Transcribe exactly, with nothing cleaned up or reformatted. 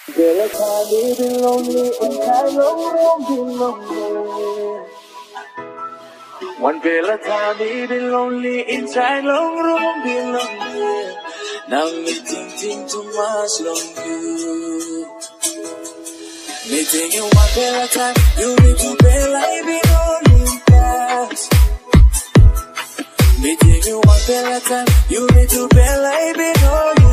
Feel like I've been lonely and I long, been lonely. One feel like I've been lonely inside long, long, been lonely. Now me think, think too much long you. Me think you want feel like time, you need to feel like been lonely past. Me think you want feel like time, you need to feel like been lonely.